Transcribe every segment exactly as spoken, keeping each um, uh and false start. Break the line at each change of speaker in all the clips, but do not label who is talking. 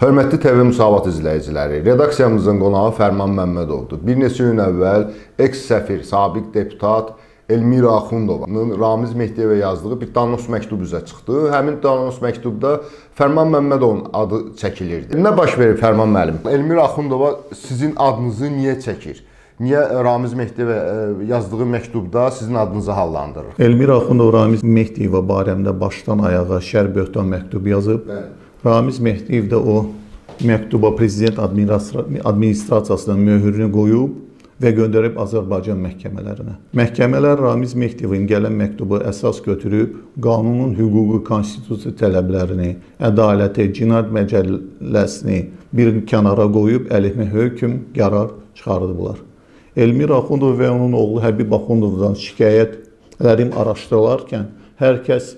Hörmətli T V Müsavat izləyiciləri, redaksiyamızın qonağı Fərman Məmmədovdur. Bir neçə gün əvvəl eks-səfir, sabiq deputat Elmira Axundovanın Ramiz Mehdiyevə yazdığı bir danos məktubu üzə çıxdı. Həmin danos məktubda Fərman Məmmədovun adı çəkilirdi. Nə baş verir Fərman müəllim? Elmira Axundova sizin adınızı niyə çəkir? Niyə Ramiz Mehdiyevə yazdığı məktubda sizin adınızı hallandırır?
Elmira Axundova Ramiz Mehdiyeva barəmdə başdan ayağa şər böhtan məktub yazıb. Bəli. Ramiz Mehdiyev də o məktuba prezident administrasiyasının möhürünü qoyub və göndərib Azərbaycan məhkəmələrinə. Məhkəmələr Ramiz Mehdiyevin gələn məktubu əsas götürüb, qanunun hüquqi konstitusiya tələblərini, ədaləti, cinayət məcəlləsini bir kənara qoyub əleyhinə hökm, qərar çıxardıblar. Elmira Axundova və onun oğlu Həbib Axundovdan şikayətlərim araşdırılarkən hər kəs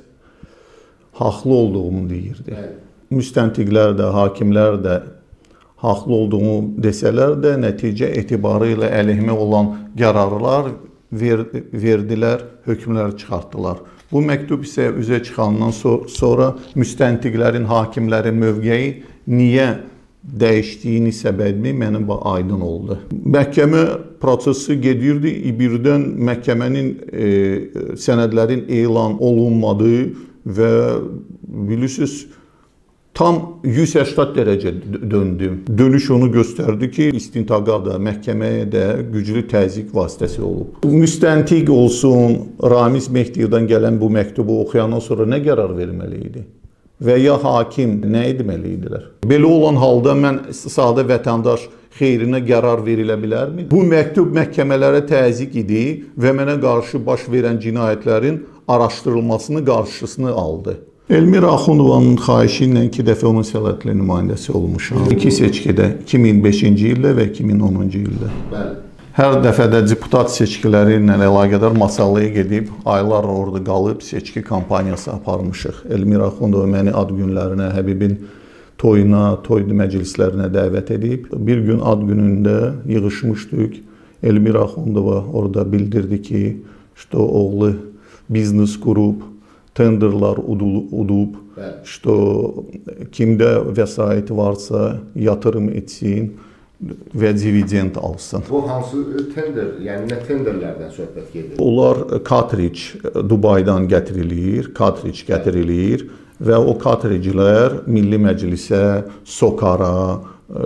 haqlı olduğunu deyirdi. Müstəntiqlər də, hakimlər də haqlı olduğunu desələr də nəticə etibarı ilə əleyhimə olan qərarlar verdilər, hökmlər çıxartdılar. Bu məktub isə üzə çıxandan sonra müstəntiqlərin, hakimlərin mövqeyi niyə dəyişdiyini səbəbi mənim aydın oldu. Məhkəmə prosesi gedirdi, birdən məhkəmənin e, sənədlərin elan olunmadığı və bilirsiniz, tam yüz səksən dərəcə döndüm. Dönüş onu göstərdi ki, istintaqa da, məhkəməyə də güclü təzyiq vasitəsi olub. Müstəntiq olsun, Ramiz Mehdiyevdən gələn bu məktubu oxuyandan sonra nə qərar verməli idi? Və ya hakim nə etməli idilər? Belə olan halda mən sadə vətəndaş xeyrinə qərar verilə bilərmi? Bu məktub məhkəmələrə təzyiq idi və mənə qarşı baş verən cinayətlərin araşdırılmasını qarşısını aldı. Elmira Axundovanın xahişi ilə iki dəfə onun səlahiyyətli nümayəndəsi olmuşam. İki seçkidə, iki min beşinci ildə və iki min onuncu ildə. Bəli. Hər dəfədə deputat seçkiləri ilə əlaqədar Masallıya gedib, aylar orada qalıb seçki kampaniyası aparmışıq. Elmira Axundova məni ad günlərinə, Həbibin toyuna, toy məclislərinə dəvət edib. Bir gün ad günündə yığışmışdıq. Elmira Axundova orada bildirdi ki, işte oğlu biznes qurub, tenderlar udub, işte kimdə vəsait varsa yatırım etsin və dividend alsın.
Bu hansı tender, yəni nə tenderlərdən söhbət gedir?
Onlar kartridж Dubaydan gətirilir, kartridj gətirilir və o kartridjlər Milli Məclisə, SOCAR-a,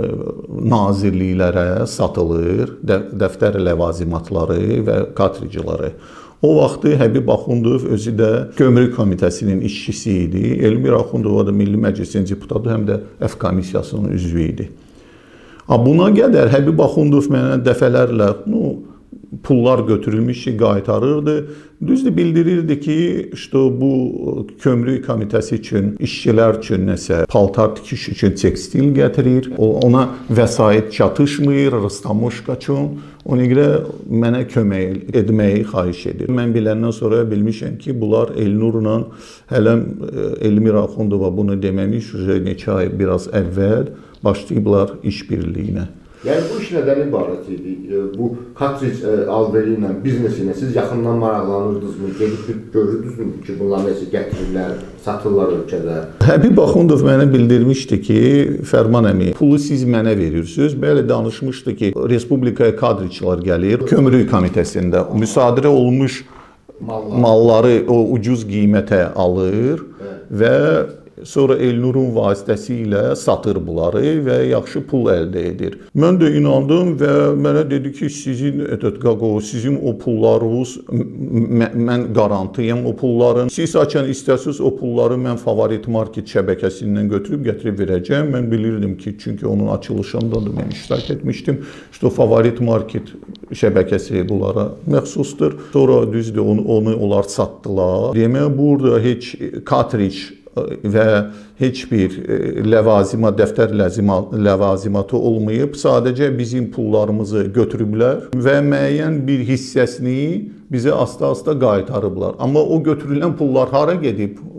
nazirliklərə satılır, dəftər ləvazimatları və kartridjləri. O vaxtı Həbib Axundov özü də Gömrük Komitəsinin işçisi idi. Elmira Axundova da Milli Məclisin deputatı, həm də F komissiyasının üzvü idi. Buna qədər Həbib Axundov mənə dəfələrlə no, pullar götürülmüş ki, qaytarırdı. Düzdür, bildirirdi ki, işte bu Gömrük Komitəsi üçün, işçilər üçün nəsə paltar tikiş üçün tekstil gətirir. Ona vəsait çatışmır, Rıstamoşka üçün. Ona görə mənə kömək etməyi xahiş edir. Mən biləndən sonra bilmişəm ki, bunlar Elnurla, hələm Elmira Axundova bunu deməmiş, neçə ay biraz əvvəl başlayıblar iş birliyinə.
Yəni bu iş nədən ibarət idi? Bu kartridj alveri ilə, biznesi ilə siz yaxından maraqlanırdınızmı? Gedib görürdünüzmü ki, bunlar nəsə gətirirlər, satırlar ölkədə?
Həbib Axundov mənə bildirmişdi ki, Fərman əmi, pulu siz mənə verirsiniz. Belə danışmışdı ki, Respublikaya kadriçilər gəlir, Gömrük Komitəsində müsadirə olmuş malları, malları o ucuz qiymətə alır və sonra Elnurun vasitəsilə satır bunları və yaxşı pul əldə edir. Mən də inandım və mənə dedi ki, sizin sizin o pullarınız, mən qarantıyam o pulların. Siz açan istəsiniz o pulları mən Favorit Market şəbəkəsindən götürüb gətirib verəcəm. Mən bilirdim ki, çünki onun açılışında da mən iştirak etmişdim. İşte Favorit Market şəbəkəsi bunlara məxsusdur. Sonra düzdür, onu, onu onlar satdılar. Demək, burada heç kartridj və heç bir ləvazimat, dəftər ləvazimatı olmayıb, sadəcə bizim pullarımızı götürüblər və müəyyən bir hissəsini bizə asta-asta qaytarıblar. Amma o götürülən pullar hara gedib?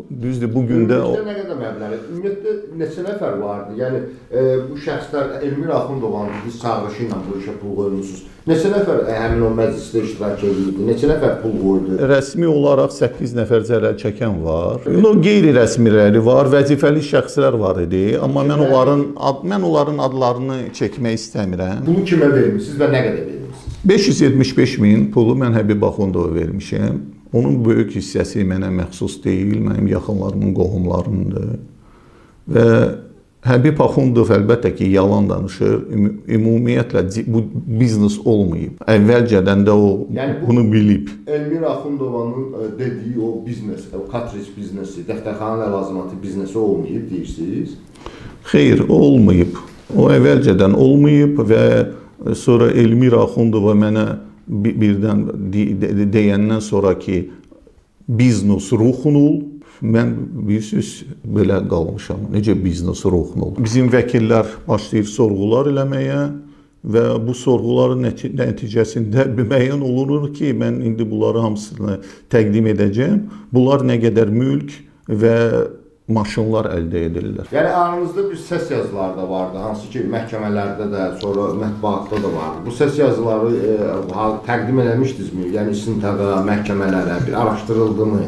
düzdür, bu gün də
ümumiyyətlə nə qədər məbləğ? Ümumiyyətlə neçə nəfər vardı? Yəni e, bu şəxslər Elmira Axundovanın biz çağırışı ilə bu işə pul qoymusunuz. Neçə nəfər e, həmin o məclisdə iştirak edirdi? Neçə nəfər pul qoydu?
Rəsmi olaraq səkkiz nəfər zərər çəkən var. No qeyri-rəsmiləri var, vəzifəli şəxslər var idi, amma mən onların ad, mən onların adlarını çəkmək istəmirəm.
Pulu kimə vermisiniz və nə qədər vermisiniz?
beş yüz yetmiş beş min pulu mən Həbib Axundova vermişəm. Onun böyük hissəsi mənə məxsus deyil, mənim yaxınlarımın, qohumlarımdır. Və Həbib Axundov əlbəttə ki, yalan danışır. Ümumiyyətlə bu biznes olmayıb. Əvvəlcədən də o yəni bu, bunu bilib.
Elmira Axundovanın dediyi o biznes, o kartridж biznesi, dəftərxana ləvazimatı biznesi olmayıb deyirsiniz?
Xeyr, olmayıb. O əvvəlcədən olmayıb və sonra Elmira Axundova mənə birdən deyəndən sonra ki, biznes ruhunul, mən bir söz belə qalmışam. Necə biznes ruhunul? Bizim vəkillər başlayır sorğular eləməyə və bu sorğuların nəticəsində müəyyən olunur ki, mən indi bunları hamısını təqdim edəcəm. Bunlar nə qədər mülk və maşınlar əldə edirlər.
Yəni aranızda bir səs yazıları da vardı, hansı ki məhkəmələrdə də, sonra mətbuatda da vardı. Bu səs yazıları e, təqdim eləmişdinizmi? Yəni istintaqa, məhkəmələrə bir araşdırıldı mı?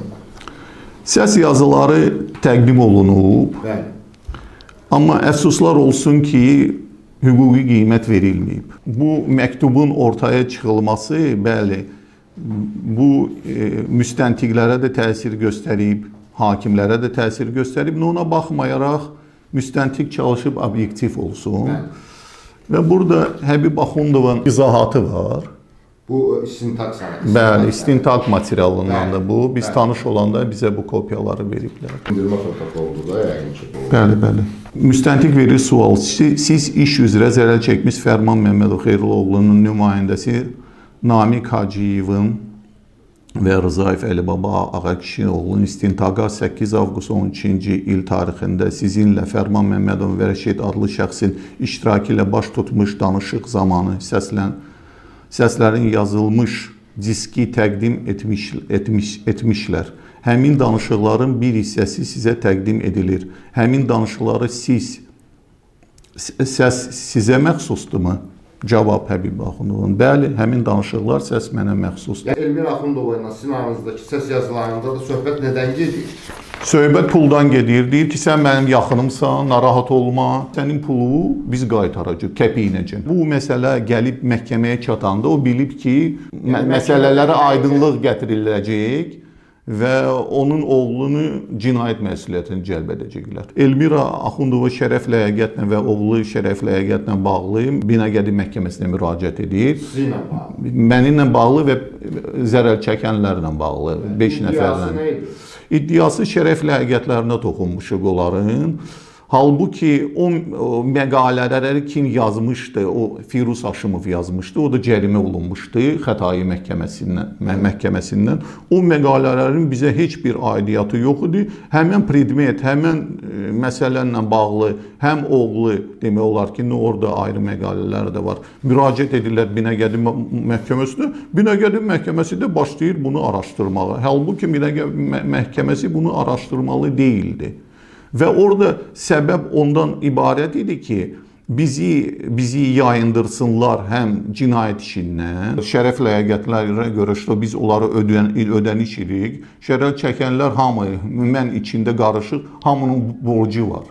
Səs yazıları təqdim olunub.
Bəli.
Amma əfsuslar olsun ki, hüquqi qiymət verilməyib. Bu məktubun ortaya çıxılması, bəli, bu e, müstəntiqlərə də təsir göstərib, hakimlərə də təsir göstərib. Ona baxmayaraq müstəntiq çalışıb obyektiv olsun. Bəli. Və burada Həbib Axundovanın izahatı var.
Bu istintaq sənədi.
Bəli, istintaq materialından da bu. Biz bəli. Tanış olanda bizə bu kopyaları veriblər.
İndirmə protokolu da yəqin ki.
Bəli, bəli. Müstəntiq verir sual. Siz iş üzrə zərər çəkmiş Fərman Məmmədov Xeyruloğlu'nun nümayəndəsi Namiq Hacıyevin və Rızaev Əlibaba Ağakişioğlu'nun istintaqa səkkiz avqust on ikinci il tarixində sizinlə Fərman Məmmədov və Rəşid adlı şəxsin iştirakı ilə baş tutmuş danışıq zamanı səslən səslərin yazılmış diski təqdim etmiş, etmiş, etmişlər. Həmin danışıqların bir hissəsi sizə təqdim edilir. Həmin danışıqları siz, səs sizə məxsusdurmu? Cavab Həbib Axundovun. Bəli, həmin danışıqlar səs mənə məxsusdur.
Yəni Elmira Axundova ilə sizin aranızdakı səs yazılarında da söhbət nədən gedir?
Söhbət puldan gedir. Deyir ki, sən mənim yaxınımsan, narahat olma. Sənin pulu biz qaytaracaq, kəpiyinəcək. Bu məsələ gəlib məhkəməyə çatanda o bilib ki, yəni, məsələlərə aydınlıq gətiriləcək və onun oğlunu cinayət məsuliyyətinə cəlb edəcəklər. Elmira Axundova şərəf ləyaqətlə və oğlu şərəf ləyaqətlə bağlı Binəqədi məhkəməsinə müraciət edir.
Sizinlə bağlı?
Mənimlə bağlı və zərər çəkənlərlə bağlı, beş nəfərlə.
İddiası nə idi?
İddiası şərəf ləyaqətlərinə toxunmuşuq onların. Halbuki o, o məqalələri kim yazmışdı, o Firuz Haşimov yazmışdı, o da cərimə olunmuşdu Xətai məhkəməsindən, məhkəməsindən. O məqalələrin bizə heç bir aidiyyatı yox idi. Həmən predmet, həmən e, məsələ ilə bağlı, həm oğlu, demək olar ki, orada ayrı məqalələr də var. Müraciət edirlər Binəqədi məhkəməsinə. Binəqədi məhkəməsi də başlayır bunu araşdırmağa. Halbuki Binəqədi məhkəməsi bunu araşdırmalı deyildi. Və orada səbəb ondan ibarət idi ki, bizi bizi yayındırsınlar həm cinayət işindən, şərəf ləyaqətlərə görə işte biz onları ödən, ödəniş edirik. Şərəf çəkənlər hamı, mən içində qarışıq, hamının borcu var.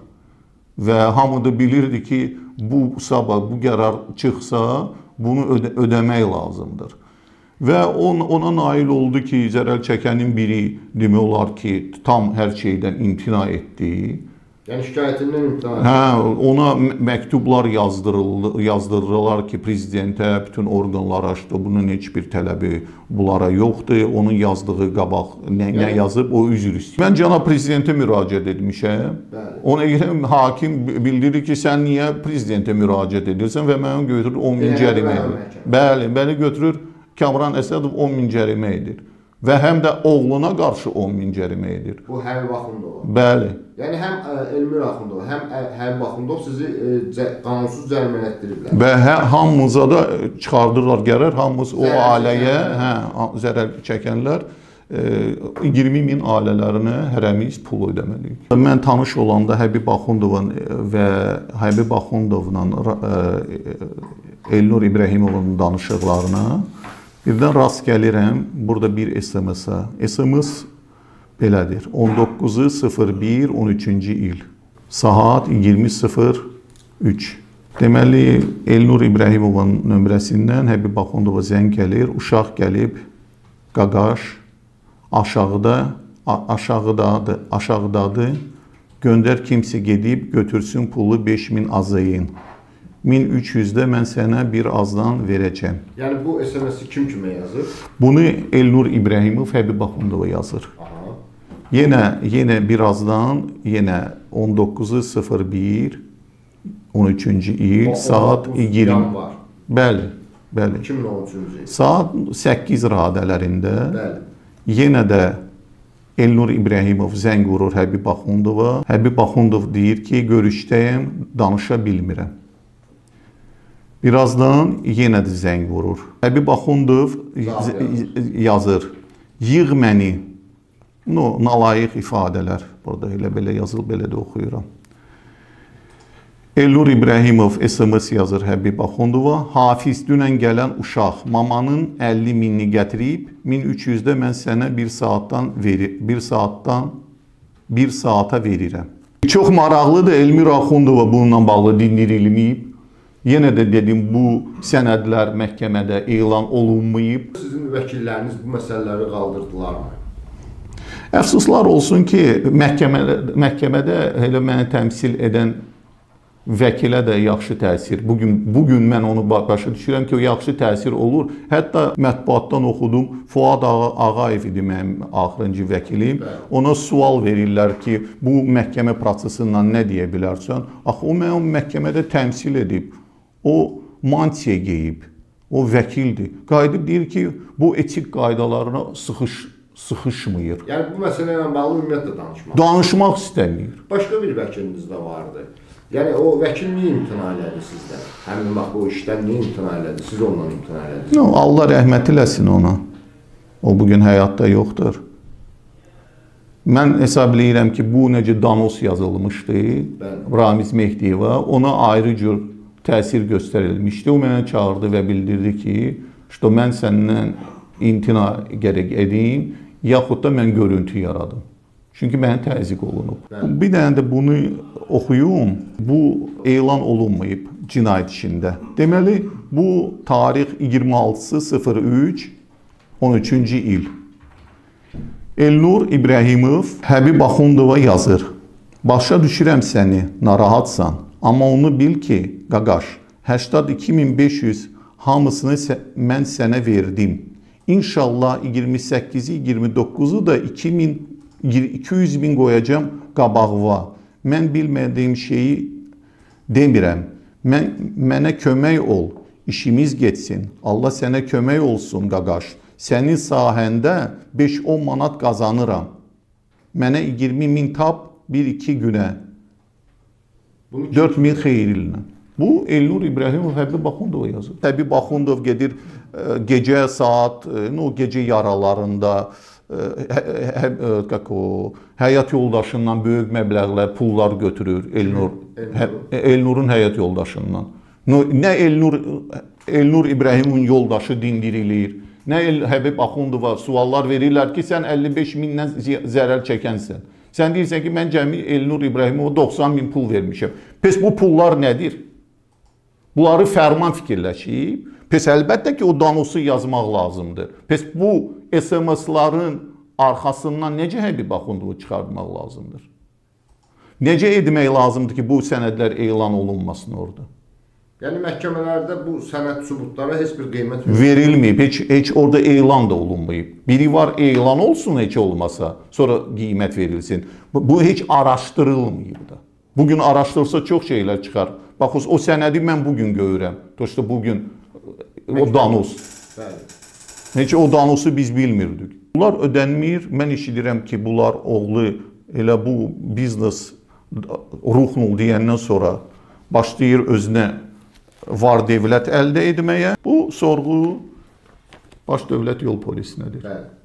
Və hamı da bilirdi ki, bu sabah bu qərar çıxsa, bunu ödə, ödəmək lazımdır. Və on, ona nail oldu ki, zərər çəkənin biri demək olar ki, tam hər şeydən imtina etdi.
Yəni şikayətindən imtina etdi?
Hə, ona məktublar yazdırıldı, yazdırırlar ki, prezidentə, bütün orqanlara açdı, bunun heç bir tələbi bunlara yoxdur. Onun yazdığı qabaq nə, yəni, nə yazıb, o üzr istəyir. Mən cənab prezidentə müraciət etmişəm. Bəli. Ona görə hakim bildirir ki, sən niyə prezidentə müraciət edirsən və mənə götürür on min cərimə edir. Bəli, məni götürür Kamran Əsədov on min cərimə edir. Və həm də oğluna qarşı on min cərimə edir.
Bu Həbib Axundova?
Bəli.
Yəni həm Elmira Axundova, həm Həbib Axundov sizi e, qanunsuz cərimələtdiriblər.
Və hə, hamımıza da çıxardırlar qərar, hamımız o ailəyə, hə, zərər çəkənlər iyirmi min ailələrinə hərəmiz pul ödəməliyik. Mən tanış olanda Həbib Axundovun və Həbib Axundovla Elnur İbrahimovun danışıqlarına birdən rast gəlirəm. Burada bir S M S-a. S M S belədir. on doqquzu sıfır bir on üçüncü il. Saat iyirmi sıfır üç. Deməli, Elnur İbrahimovun nömrəsindən Həbib Axundova zəng gəlir. Uşaq gəlib, qaqaş, aşağıda, aşağıdadır, aşağıdadır. Göndər kimsə gedib, götürsün pulu beş min azayın. min üç yüzdə mən sənə bir azdan verəcəm.
Yəni bu S M S-i kim kimə yazır?
Bunu Elnur İbrahimov Həbib Axundova yazır.
Aha.
Yenə, yenə birazdan, yenə on doqquzu sıfır bir on üçüncü il, o, saat iyirmi.
Var.
Bəli, bəli.
iki min on üçüncü il.
Saat səkkiz radələrində.
Bəli.
Yenə də Elnur İbrahimov zəng vurur Həbib Axundova. Həbib Axundov deyir ki, görüşdəyəm, danışa bilmirəm. Birazdan yenə də zəng vurur. Həbib Axundov yazır. Yığ məni. No, nalayiq ifadələr. Burada elə belə yazıl, belə də oxuyuram. Elnur İbrahimov S M S yazır Həbib Axundova. Hafiz dünən gələn uşaq mamanın əlli minini gətirib, min üç yüzdə mən sənə bir saatdan verir, bir saatdan bir saata verirəm. Çox maraqlıdır. Elnur Axundova bununla bağlı dindirilməyib. Yenə də dedim, bu sənədlər məhkəmədə elan olunmayıb.
Sizin vəkilləriniz bu məsələləri qaldırdılarmı?
Əfsuslar olsun ki, məhkəmədə, məhkəmədə elə məni təmsil edən vəkilə də yaxşı təsir. Bugün, bugün mən onu başa düşürəm ki, o yaxşı təsir olur. Hətta mətbuatdan oxudum, Fuad Ağayev idi mənim axırıncı vəkilim. Ona sual verirlər ki, bu məhkəmə prosesindən nə deyə bilərsən? Axı, o mən o məhkəmədə təmsil edib. O mantiya geyib, o vəkildir. Qayıdıb deyir ki, bu etik qaydalarına sıxış, sıxışmıyır.
Yəni bu məsələ ilə bağlı ümumiyyətlə danışmaq.
Danışmaq istəmir.
Başqa bir vəkiliniz də vardı. Yəni o vəkil niyə imtina elədi sizdən? Həmin vaxt o işdən niyə imtina elədi? Siz ondan imtina elədiniz?
No, Allah rəhmət eləsin ona. O bugün həyatda yoxdur. Mən hesab eləyirəm ki, bu necə danos yazılmışdı Ramiz Mehdiyeva, ona ayrı cür təsir göstərilmişdi. O mənə çağırdı və bildirdi ki, işte mən səndən imtina gərək edeyim, yaxud da mən görüntü yaradım. Çünki mənə təzyiq olunub. Bəli. Bir dənə də bunu oxuyum. Bu elan olunmayıb cinayət işində. Deməli, bu tarix iyirmi altısı sıfır üç on üçüncü il. Elnur İbrahimov Həbib Axundova yazır. Başa düşürəm səni, narahatsan. Amma onu bil ki, qaqaş, səksən iki min beş yüz hamısını mən sənə verdim. İnşallah iyirmi səkkizi iyirmi doqquzu da iki yüz min qoyacam qabağıva. Mən bilmədiyim şeyi demirəm. Mən, mənə kömək ol, işimiz getsin. Allah sənə kömək olsun, qaqaş. Sənin sahəndə beş on manat qazanıram. Mənə iyirmi min tap bir iki günə. dörd min xeyirlə. Bu Elnur İbrahimov Həbib Axundova yazır. Həbib Axundov gedir gecə saat, o gecə yaralarında həyat yoldaşından böyük məbləğlər pullar götürür Elnur. Elnurun həyat yoldaşından. Nə Elnur, Elnur İbrahimovun yoldaşı dindirilir, nə Həbib Axundova suallar verirlər ki, sən əlli beş mindən zərər çəkənsən. Sən deyirsən ki, mən cəmi Elnur İbrahimova doxsan min pul vermişəm. Pes bu pullar nədir? Bunları fərman fikirləşib. Pes əlbəttə ki, o danosu yazmaq lazımdır. Pes bu S M S-ların arxasından necə Həbib Axundovu çıxartmaq lazımdır? Necə etmək lazımdır ki, bu sənədlər elan olunmasın orada?
Yəni məhkəmələrdə bu sənəd sübutlara heç bir qiymət
verilməyib, heç, heç orada elan da olunmayıb. Biri var elan olsun heç olmasa, sonra qiymət verilsin. Bu, bu heç araşdırılmayıb da. Bugün araşdırsa çox şeylər çıxar. Baxın, o sənədi mən bugün görürəm. Dolayısıyla bugün o danos.
Bəli.
Heç o danosu biz bilmirdik. Bunlar ödənmir. Mən eşidirəm ki, bunlar oğlu elə bu biznes ruhnu deyəndən sonra başlayır özünə var dövlət əldə etməyə. Bu sorğu baş dövlət yol polisinədir.
Bəli.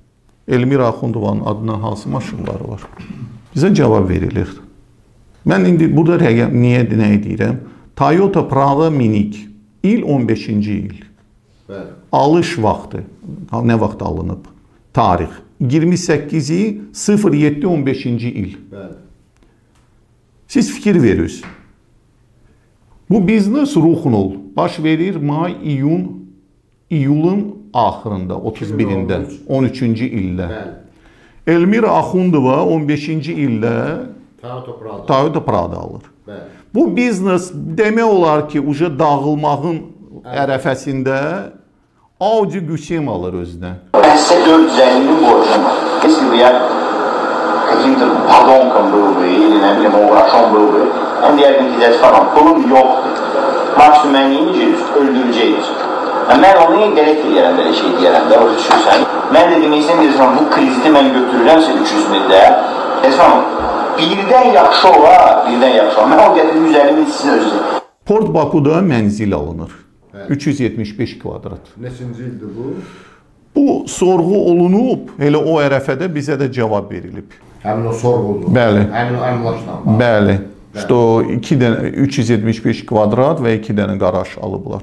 Elmira Axundovanın adına hansı maşınları var? Bizə cavab verilir. Mən indi burada rəqəm niyə nə deyirəm? Toyota Prado minik il on beşinci il.
Bəli.
Alış vaxtı. Nə vaxt alınıb? Tarix. iyirmi səkkizi sıfır yeddi on beşinci il.
Bəli.
Siz fikir verirsiniz. Bu biznes ruhunul baş verir may, iyun, iyulun axırında, otuz birində, on üçüncü ildə.
Bəli.
Elmira Axundova on beşinci ildə
Toyota Prado.
Toyota Prado alır.
Bəli.
Bu biznes demək olar ki, uca dağılmağın ərəfəsində Audi Qusem alır özünə.
Ben size dört yüz elli bin borcum var. Если бы я каким-то подонком был бы, или, не bileyim, uğraşan был бы, ben derdim ki, ders falan, pulum yoktu. Maksimum ben yiyeceğiz, öldüreceğiz. Yani ben onu gerek deyirəm, belə şey deyirəm də, o düşünsən. Mən de demək istəyirəm, bu kriziti mən götürürəmsə üç yüz mində, desəm, birdən yaxşı olar, birdən yaxşı olar. Mən o gətirim yüz əlli bin sizin özünüz.
Port Bakuda mənzil alınır. üç yüz yetmiş beş kvadrat.
Neçinci ildir bu?
Bu sorğu olunub, elə o ərəfədə bizə də cavab verilib.
Həmin o sorğuldu.
Bəli.
Həmin o əmlakla.
Bəli. İşte o iki dənə üç yüz yetmiş beş kvadrat və iki dənə qaraj alıblar.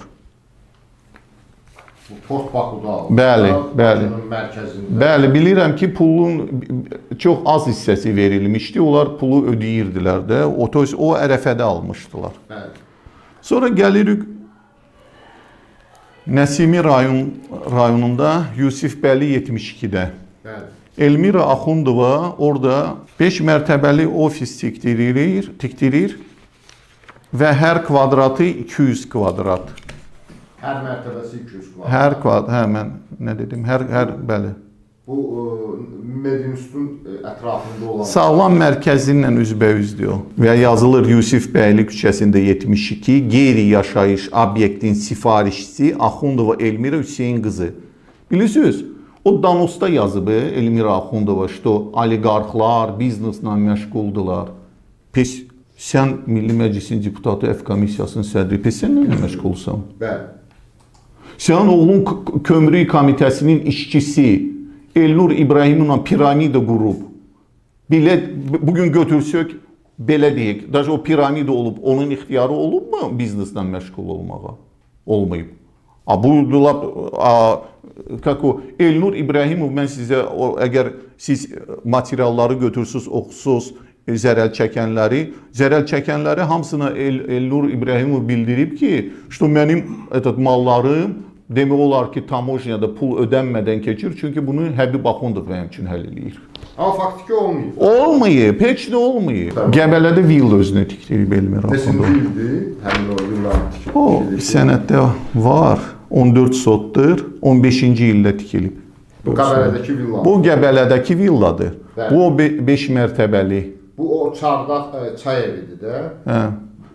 Bu Port Bakuda alındı.
Bəli, bəli.
Mərkəzində.
Bəli, bilirəm ki, pulun çox az hissəsi verilmişdi. Onlar pulu ödəyirdilər də. O, o ərəfədə almışdılar.
Bəli.
Sonra gəlirik Nəsimi rayon, rayonunda Yusifbəli yetmiş ikidə.
Bəli.
Elmira Axundova orada beş mərtəbəli ofis tikdirir, tikdirir və hər kvadratı iki yüz kvadrat.
Hər mərtəbəsi iki yüz kvadrat.
Hər kvadrat, hə mən nə dedim? Hər hər bəli.
Bu Medinüstün ətrafında olan
Sağlam mərkəzinlə üzbəyüzdür o. Və yazılır Yusifbəyli küçəsində yetmiş iki, qeyri-yaşayış obyektin sifarişçisi Axundova Elmira Hüseyn qızı. Bilirsiniz, o Danosda yazıb Elmira Axundova, işte o oliqarxlar bizneslə məşğuldular. Pes, sən Milli Məclisin deputatı F komissiyasının sədri, pes sən nə məşğulsan?
Bəli.
Sən oğlun kömürlük komitəsinin işçisi Elnur İbrahimovla piramida qurub. Belə bugün götürsək belə deyək, daha o piramida olub, onun ixtiyarı olubmu bizneslə məşğul olmağa? Olmayıb. A bu a kako Elnur İbrahimov mən sizə o, əgər siz materialları götürsüz, oxusuz zərər çəkənləri, zərər çəkənləri hamısına El, Elnur İbrahimov bildirib ki, işte mənim этот mallarım demək olar ki, tamojniyada pul ödənmədən keçir. Çünki bunu Həbib Axundov mənim üçün həll eləyir.
Amma faktiki olmayıb.
Olmayıb, heç də olmayıb. Tamam. Qəbələdə villa özünə tikdirib Elmira Axundov.
Neçinci ildir həmin o villanı tikilib?
O, sənəddə var. on dörd sotdur. on beşinci ildə tikilib.
Bu Qəbələdəki villanı.
Bu Qəbələdəki villadır. Bəli. Bu o beş mərtəbəli.
Bu o çardaq çay evidir də.
Hə.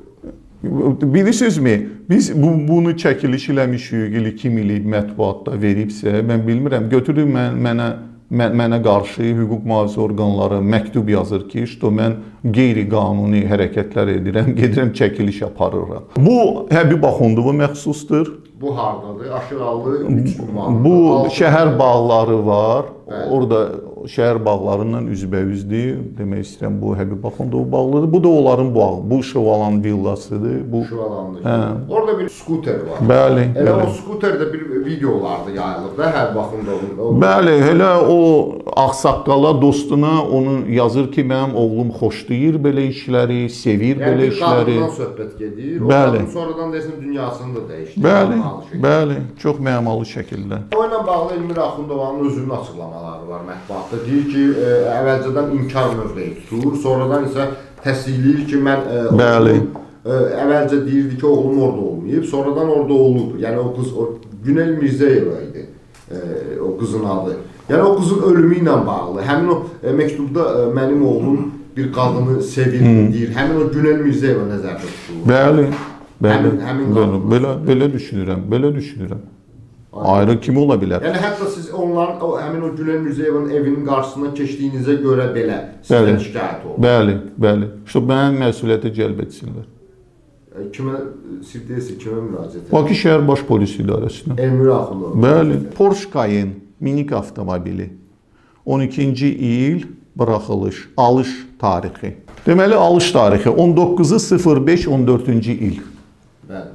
Bilirsinizmi, biz bu, bunu çəkiliş eləmişik, iki mil mətbuatda veribsə, mən bilmirəm, götürür mən, mənə, mən, mənə qarşı hüquq mühafizə orqanları məktub yazır ki, işte mən qeyri-qanuni hərəkətlər edirəm, gedirəm çəkiliş aparıram. Bu Həbib Axundova məxsusdur.
Bu hardadır? Aşıqalı üç ünvanı.
Bu şəhər bağları var.
Bəli.
Orada şəhər bağlarından üzbəyüzdür. Demək istəyirəm, bu Həbib Axundov bağlıdır. Bu da onların bağı. Bu Şovalan villasıdır. Bu
Şovalandır.
Hə.
Orada bir skuter var.
Bəli,
Elə
bəli.
o skuterdə bir videolarda yayılıb da Həbib Axundovun.
Bəli, elə o ağsaqqala dostuna onu yazır ki, mənim oğlum xoşlayır belə işləri, sevir
yəni,
belə
bir
işləri.
qadından söhbət gedir. O
Bəli.
qadın sonradan desin dünyasını da dəyişdi.
Bəli, bəli, çox mənalı şəkildə.
O ilə bağlı Elmira Axundovanın özünün açıqlamaları var mətbuatda. Deyir ki, e, əvvəlcədən inkar mövqeyi tutur, sonradan isə təsdiqləyir ki, mən e,
Bəli.
Oğlum, e, əvvəlcə deyirdi ki, oğlum orada olmayıb, sonradan orada olub. Yəni o qız o Günel Mirzəyeva idi. E, o qızın adı. Yəni o qızın ölümü ilə bağlı. Həmin o e, məktubda e, mənim oğlum bir qadını sevir hmm. deyir. Həmin o Günel Mirzəyeva nəzərdə tutulur.
Bəli. Bəli.
Həmin, həmin
belə, belə, belə düşünürəm, belə düşünürəm. Ayrı kimi ola bilər?
Yəni hətta siz onların o həmin o Günel Mirzəyevanın evinin qarşısından keçdiyinizə görə belə sizdən şikayət oldu.
Bəli, bəli. İşte mənim məsuliyyətə cəlb etsinlər.
E, kimə siz deyirsiz, kimə müraciət edin?
Bakı şəhər baş polis idarəsinə.
Elmira Axundova.
Bəli. Porsche Cayenne minik avtomobili. on ikinci il buraxılış, alış tarixi. Deməli, alış tarixi on doqquzu sıfır beş on dördüncü il.
Bəli.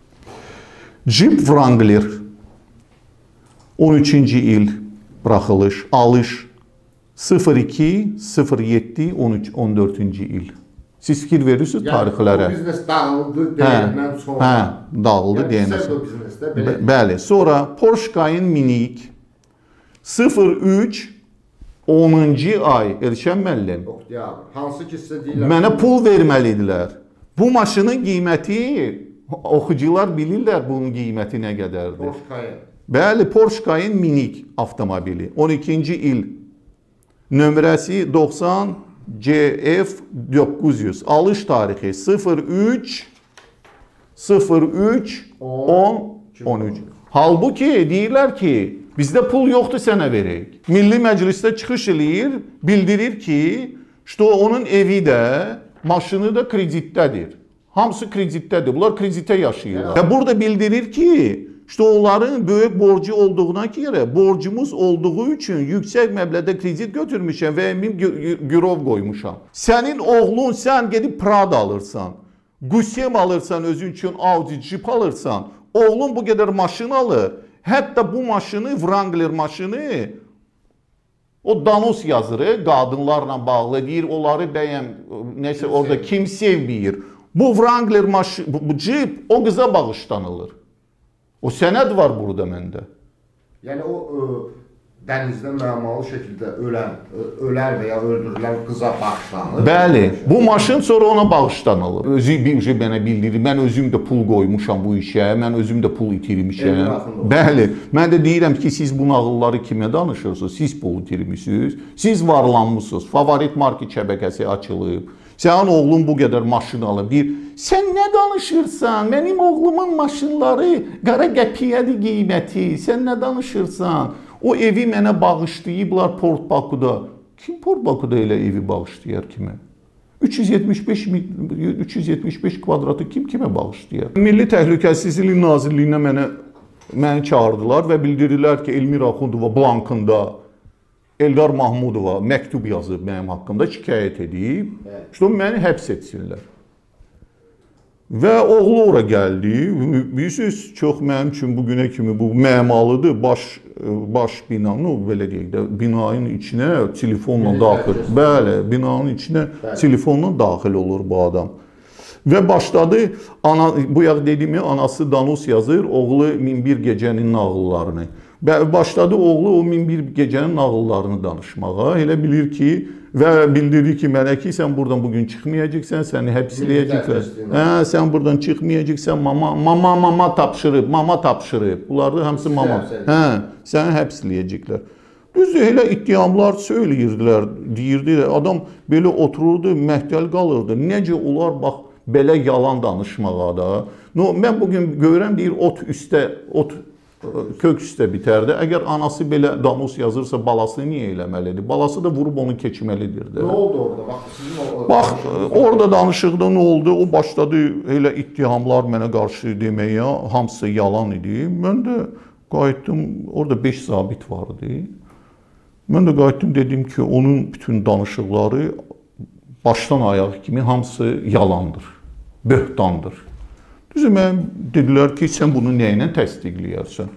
Jeep Wrangler on üçüncü il buraxılış, alış sıfır iki sıfır yeddi on üç on dördüncü il. Siz fikir verirsiniz yəni, tarixlərə.
O biznes dağıldı deyəndən sonra.
Hə, dağıldı yəni, deyəndən
sonra.
Bəli, sonra Porsche Cayenne minik sıfır üç onuncu ay Elşən müəllim.
Oktyabr. Hansı ki sizə deyirlər?
Mənə pul verməlidirlər. Bu maşının qiyməti oxucular bilirlər bunun qiyməti nə qədərdir.
Porsche Cayenne.
Bəli, Porsche Cayenne minik avtomobili. on ikinci il nömrəsi doxsan C F doqquz yüz. Alış tarixi sıfır üç sıfır üç on on üç. Halbuki deyirlər ki, bizdə pul yoxdur sənə verək. Milli Məclisdə çıxış eləyir, bildirir ki, işte onun evi də, maşını da kreditdədir. Hamısı kreditdədir. Bunlar kreditə yaşayırlar. Və burada bildirir ki, işte onların böyük borcu olduğuna göre, borcumuz olduğu üçün yüksək məbləğdə kredit götürmüşəm və min girov qoymuşam. Sənin oğlun, sən gedib Prada alırsan, Gusem alırsan, özün üçün Audi, Jeep alırsan, oğlun bu qədər maşın alır, hətta bu maşını, Wrangler maşını, o Danos yazırı, qadınlarla bağlı deyir, onları bəyəm, neyse orada kim sevməyir. Bu Wrangler maşını, bu, bu Jeep o qıza bağışlanılır. O sənəd var burada məndə.
Yəni o ə, dənizdə mənalı şəkildə ölən, ə, ölər və ya öldürülən qıza bağışlanır.
Bəli, bu maşın sonra ona bağışlanılır. Özü bir şey mənə bildirir. Mən özüm də pul qoymuşam bu işə, mən özüm də pul itirmişəm. Bəli, mən də deyirəm ki, siz bu nağılları kimə danışırsınız? Siz pul itirmişsiniz, siz varlanmışsınız, favorit market şəbəkəsi açılıb. Sənin oğlun bu qədər maşın alıb, deyir, sən nə danışırsan, mənim oğlumun maşınları qara qəpiyədir qiyməti, sən nə danışırsan? O evi mənə bağışlayıblar Port Bakuda. Kim Port Bakuda elə evi bağışlayar kimə? üç yüz yetmiş beş, üç yüz yetmiş beş kvadratı kim kimə bağışlayar? Milli Təhlükəsizlik Nazirliyinə mənə, məni çağırdılar və bildirirlər ki, Elmira Axundova blankında Eldar Mahmudova məktub yazıb mənim haqqımda şikayət edib, işte məni həbs etsinlər. Və oğlu ora gəldi, bilirsiniz, çox mənim üçün bugünə kimi bu məmalıdır, baş, baş binanı, belə deyək də, binanın içinə telefonla daxil, bəli, binanın içinə telefonla daxil olur bu adam. Və başladı, ana, bu yaq dediyimi, anası Danos yazır, oğlu min bir gecənin nağıllarını. Başladı oğlu o min bir gecənin nağıllarını danışmağa. Elə bilir ki, və bildirir ki, mənə ki, sən buradan bugün çıxmayacaqsan, səni həbsləyəcəklər. Hə, sən buradan çıxmayacaqsan, mama, mama, mama tapşırıb, mama tapşırıb. Bunlar da hamısı mama. Hə, səni həbsləyəcəklər. Düzdür, elə ittihamlar söyləyirdilər, deyirdi, adam belə otururdu, məhdəl qalırdı. Necə olar, bax, belə yalan danışmağa da. No, mən bugün görürəm, deyir, ot üstə, ot kök üstə bitərdi. Əgər anası belə Danos yazırsa, balası niyə eləməlidir? Balası da vurub onu keçməlidir.
Nə oldu orada? Bax, sizin o...
Bax, orada danışıqda nə oldu? O başladı elə ittihamlar mənə qarşı deməyə, hamısı yalan idi. Mən də qayıtdım, orada beş zabit vardı. Mən də qayıtdım, dedim ki, onun bütün danışıqları başdan ayağı kimi hamısı yalandır, böhtandır. Düzü, mən dedilər ki, sən bunu nə ilə təsdiqləyərsən?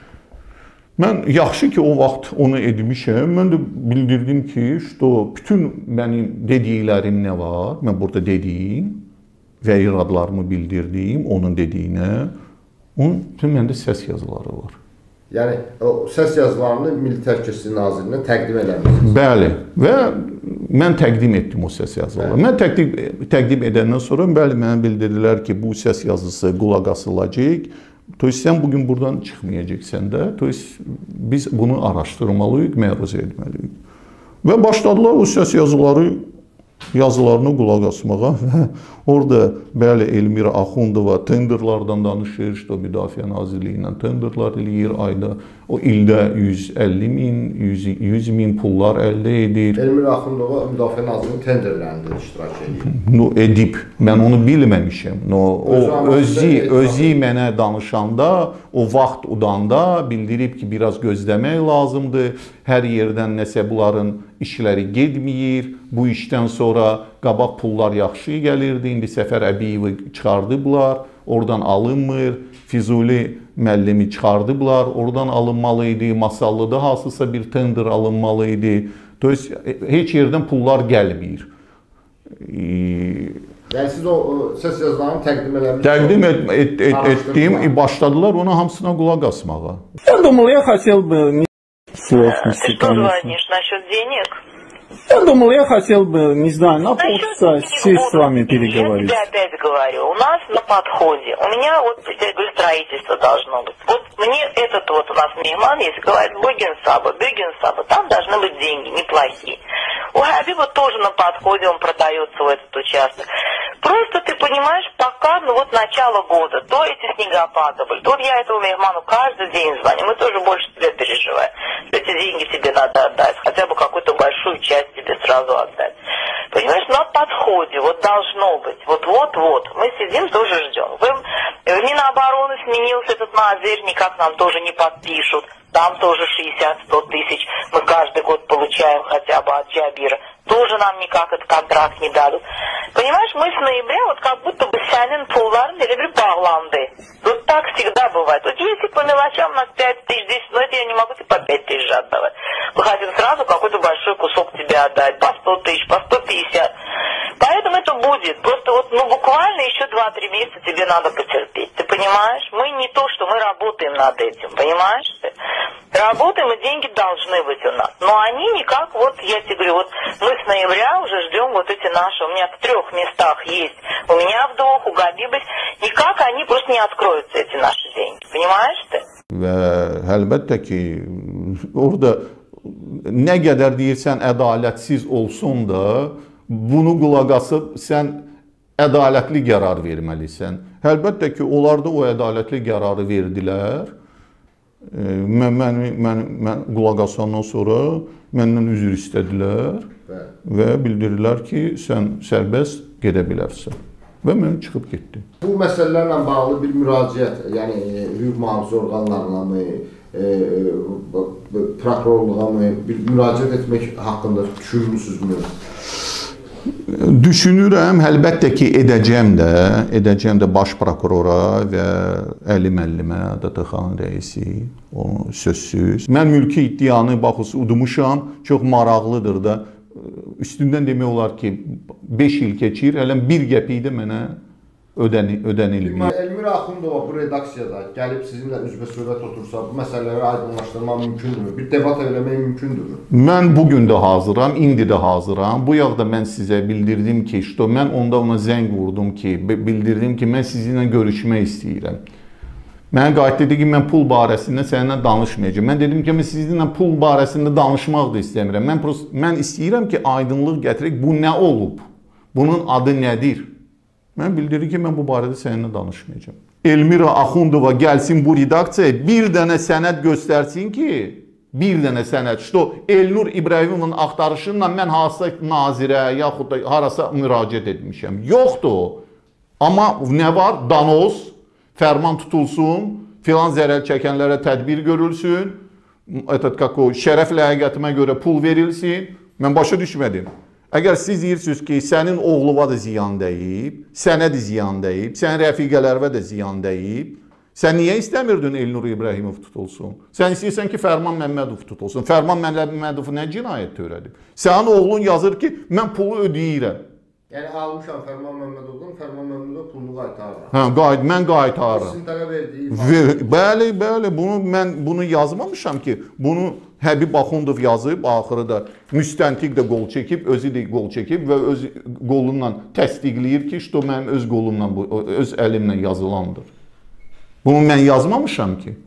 Mən yaxşı ki, o vaxt onu edmişəm. Mən də bildirdim ki, işte, bütün mənim dediklərim nə var? Mən burada dediyim və iradlarımı bildirdiyim onun dediyinə. Onun bütün məndə səs yazıları var.
Yəni, o səs yazılarını Milli Təhlükəsizlik Nazirinə təqdim edəmişsiniz.
Bəli, və mən təqdim etdim o səs yazıları. Mən təqdim, təqdim edəndən sonra bəli, mənə bildirdilər ki, bu səs yazısı qulaq asılacaq. Toys, sən bugün buradan çıxmayacaqsən də. Toys, biz bunu araşdırmalıyıq, məruzə etməliyik. Və başladılar o səs yazıları yazılarına qulaq asmağa və orada bəli Elmira Axundova tenderlardan danışır, işte Müdafiə Nazirliyindən tenderlar eləyir ayda. O ildə yüz əlli min, yüz min pullar əldə edir.
Elmira Axundova Müdafiə Nazirliyinin tenderlərində iştirak edir.
No edib. Mən onu bilməmişəm. No o özü özü mənə danışanda, o vaxt udanda bildirib ki, biraz gözləmək lazımdır. Hər yerdən nəsə bunların işləri getmir. Bu işdən sonra qabaq pullar yaxşı gəlirdi. İndi Səfər Əbiyevi çıxardıblar. Oradan alınmır. Füzuli müəllimi çıxardıblar. Oradan alınmalı idi. Masallıda hansısa bir tender alınmalı idi. Heç yerdən pullar gəlmir.
Yəni siz o səs yazılarını təqdim eləmişsiniz?
Təqdim et, et, et, etdim. Başladılar ona hamısına qulaq asmağa.
Я думал, я хотел бы...
Ты что звонишь насчет денег?
Я думал, я хотел бы, не знаю, на полчаса сесть с вами переговорить.
Я тебе опять говорю, у нас на подходе. У меня вот, я говорю, строительство должно быть. Вот мне этот вот, у нас мейман есть, говорит, Богин Саба, Бегин Саба, там должны быть деньги, неплохие. У Хабиба тоже на подходе, он продается в этот участок. Просто ты понимаешь, пока, ну вот начало года, то эти снегопады были, то я этому мейману каждый день звоню, мы тоже больше тебя переживаем. Эти деньги тебе надо отдать, хотя бы какую-то большую часть тебе сразу отдать. Понимаешь, на подходе, вот должно быть, вот-вот-вот, мы сидим, тоже ждем. Вы, в Минобороны сменился этот Назир, никак нам тоже не подпишут, там тоже шестьдесят-сто тысяч мы каждый год получаем хотя бы от Джабира, тоже нам никак этот контракт не дадут. Понимаешь, мы с ноября вот как будто бы сянин пулларын или bağlanды. Вот так всегда бывает. Вот если по мелочам у нас пять тысяч, десять, но это я не могу тебе по пять тысяч отдавать. Мы хотим сразу какой-то большой кусок тебе отдать, по сто тысяч, по сто пятьдесят. Поэтому это будет. Просто вот, ну, буквально еще два-три месяца тебе надо потерпеть. Ты понимаешь? Мы не то, что мы работаем над этим, понимаешь ты? Работаем, и деньги должны быть у нас. Но они никак, вот я тебе говорю, вот мы с ноября уже ждем вот эти наши, у меня в трех местах есть, у меня в двух, у Габиба, никак они просто не откроются, эти наши деньги, понимаешь ты?
Və əlbəttə ki, orada nə qədər deyirsən ədalətsiz olsun da, bunu qulaq asıb sən ədalətli qərar verməlisən. Əlbəttə ki, onlar da o ədalətli qərarı verdilər. Mən, mən, mən, mən qulaq asandan sonra məndən üzr istədilər və bildirdilər ki, sən sərbəst gedə bilərsən. Və mən çıxıb getdim.
Bu məsələlərlə bağlı bir müraciət, yəni hüquq mühafizə orqanlarına mı, e, prokurorluğa mı bir müraciət etmək haqqında düşünürsünüzmü?
Düşünürəm, əlbəttə ki, edəcəm də, edəcəm də baş prokurora və Əli müəllimə, D T X-nın rəisi, onu sözsüz. Mən mülki iddianı, baxız, udmuşam, çox maraqlıdır da. Üstündən demək olar ki, beş il keçir, hələn bir qəpiyi də mənə ödənilmir.
Elmira Axundova bu redaksiyada gəlib sizinlə üzbə söhbət otursa, bu məsələləri aydınlaşdırmaq mümkündürmü? Bir debat eləmək mümkündürmü?
Mən bugün də hazıram, indi də hazıram. Bu yaqda mən sizə bildirdim ki, işte, mən onda ona zəng vurdum ki, bildirdim ki, mən sizinlə görüşmək istəyirəm. Mənə qayıt dedi ki, mən pul barəsində səninlə danışmayacağım. Mən dedim ki, mən sizinlə pul barəsində danışmaq da istəmirəm. Mən, mən istəyirəm ki, aydınlıq gətirək, bu nə olub? Bunun adı nədir? Mən bildirdim ki, mən bu barədə səninlə danışmayacağım. Elmira Axundova gəlsin bu redaksiyaya, bir dənə sənəd göstərsin ki, bir dənə sənəd, işte o Elnur İbrahimovun axtarışınla mən hansısa nazirə, yaxud da harasa müraciət etmişəm. Yoxdur o. Amma nə var? Danoz. Fərman tutulsun, filan zərər çəkənlərə tədbir görülsün, şərəf ləyaqətimə görə pul verilsin. Mən başa düşmədim. Əgər siz deyirsiniz ki, sənin oğluva da ziyan dəyib, sənə də ziyan dəyib, sənin rəfiqələrə də ziyan dəyib, sən niyə istəmirdin Elnur İbrahimov tutulsun? Sən istəyirsən ki, Fərman Məmmədov tutulsun. Fərman Məmmədov nə cinayət törədib? Sənin oğlun yazır ki, mən pulu ödəyirəm.
Yəni almışam Fərman Məmmədovdan, Fərman Məmmədov pulunu qaytarıram.
Hə, qayıt, mən qaytarıram.
Sizin tələb etdiyi.
Bəli, bəli, bunu mən bunu yazmamışam ki, bunu Həbib Axundov yazıb, axırı da müstəntiq də qol çəkib, özü də qol çəkib və öz qolunla təsdiqləyir ki, işte mənim öz qolumla, öz əlimlə yazılandır. Bunu mən yazmamışam ki.